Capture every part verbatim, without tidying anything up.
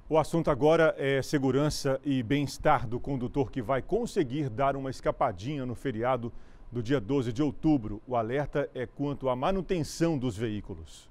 O assunto agora é segurança e bem-estar do condutor que vai conseguir dar uma escapadinha no feriado do dia doze de outubro. O alerta é quanto à manutenção dos veículos.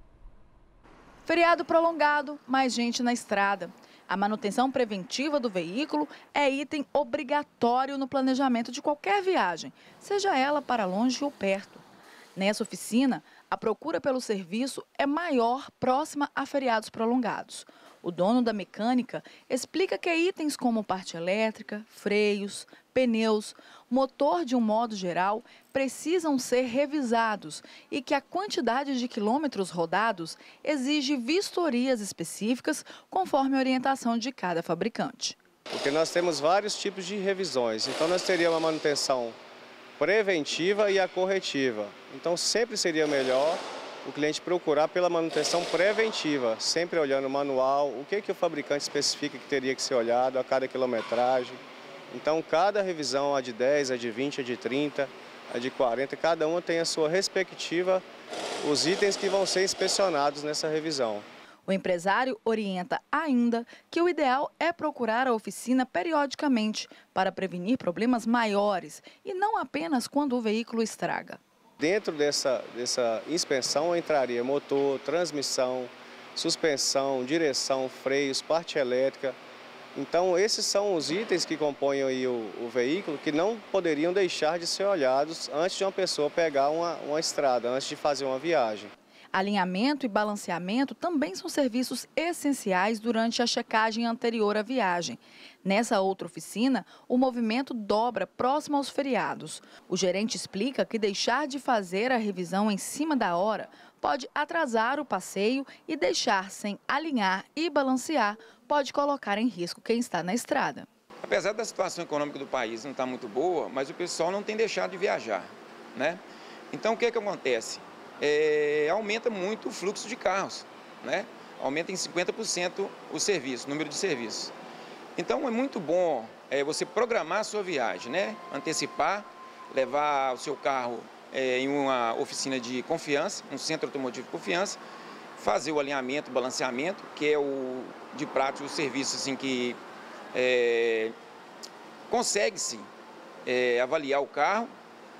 Feriado prolongado, mais gente na estrada. A manutenção preventiva do veículo é item obrigatório no planejamento de qualquer viagem, seja ela para longe ou perto. Nessa oficina, a procura pelo serviço é maior próxima a feriados prolongados. O dono da mecânica explica que itens como parte elétrica, freios, pneus, motor de um modo geral, precisam ser revisados e que a quantidade de quilômetros rodados exige vistorias específicas conforme a orientação de cada fabricante. Porque nós temos vários tipos de revisões, então nós teríamos a manutenção preventiva e a corretiva. Então sempre seria melhor o cliente procurar pela manutenção preventiva, sempre olhando o manual, o que, que o fabricante especifica que teria que ser olhado a cada quilometragem. Então cada revisão, a de dez, a de vinte, a de trinta, a de quarenta, cada uma tem a sua respectiva, os itens que vão ser inspecionados nessa revisão. O empresário orienta ainda que o ideal é procurar a oficina periodicamente para prevenir problemas maiores e não apenas quando o veículo estraga. Dentro dessa, dessa inspeção entraria motor, transmissão, suspensão, direção, freios, parte elétrica. Então esses são os itens que compõem aí o, o veículo que não poderiam deixar de ser olhados antes de uma pessoa pegar uma, uma estrada, antes de fazer uma viagem. Alinhamento e balanceamento também são serviços essenciais durante a checagem anterior à viagem. Nessa outra oficina, o movimento dobra próximo aos feriados. O gerente explica que deixar de fazer a revisão em cima da hora pode atrasar o passeio e deixar sem alinhar e balancear pode colocar em risco quem está na estrada. Apesar da situação econômica do país não estar muito boa, mas o pessoal não tem deixado de viajar, né? Então o que que acontece? É, aumenta muito o fluxo de carros, né? Aumenta em cinquenta por cento o serviço, o número de serviços. Então é muito bom é, você programar a sua viagem, né? Antecipar, levar o seu carro é, em uma oficina de confiança, um centro automotivo de confiança, fazer o alinhamento, o balanceamento, que é o de prática o serviço assim, que é, consegue-se é, avaliar o carro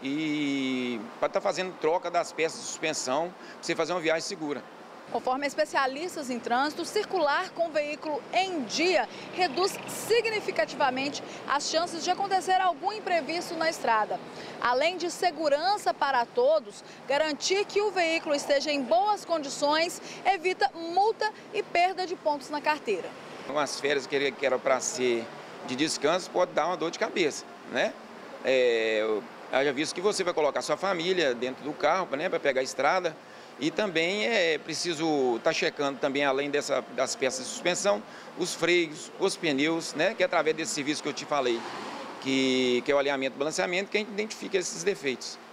e para estar fazendo troca das peças de suspensão, para você fazer uma viagem segura. Conforme especialistas em trânsito, circular com o veículo em dia reduz significativamente as chances de acontecer algum imprevisto na estrada. Além de segurança para todos, garantir que o veículo esteja em boas condições evita multa e perda de pontos na carteira. Umas férias que eram para ser de descanso pode dar uma dor de cabeça, né? É, Haja visto que você vai colocar sua família dentro do carro, né, para pegar a estrada, e também é preciso estar checando também, além dessa, das peças de suspensão, os freios, os pneus, né, que é através desse serviço que eu te falei, que, que é o alinhamento e balanceamento, que a gente identifica esses defeitos.